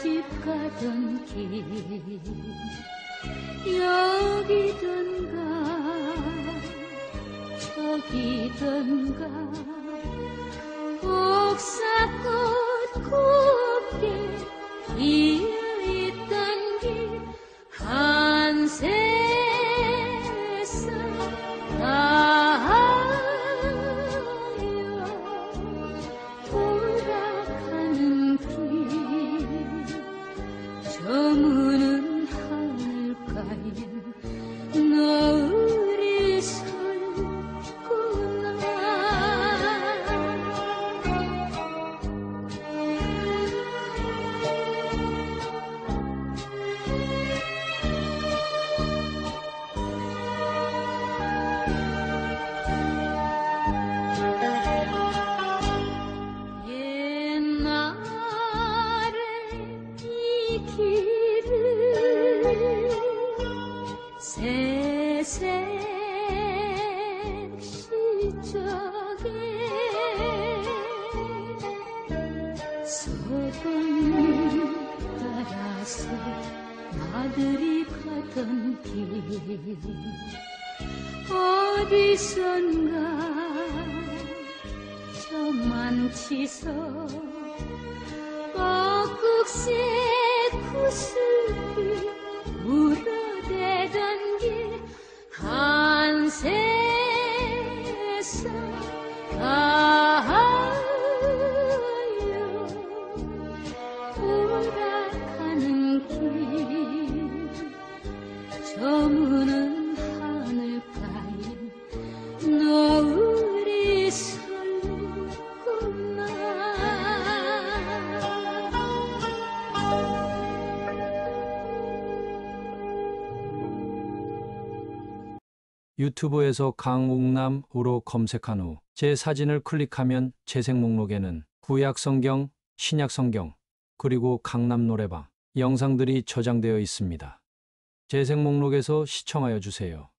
집 가던 길 여기던가 저기던가 옥사꽃 곱게 피어있던 길 한 세상 가요 돌아가는 길 저무는 하늘가에 노을이 서구나 옛날에 이 길을 새색 시적에 서건 따라서 나들이 가던 길 어디선가 저만치서 뻐꾹새 구슬이 물어대던 길 한 세상 가요 돌아가는 길 저무는 하늘가에 노을이 서구나 유튜브에서 강옥남으로 검색한 후 제 사진을 클릭하면 재생 목록에는 구약성경, 신약성경, 그리고 강남 노래방 영상들이 저장되어 있습니다. 재생 목록에서 시청하여 주세요.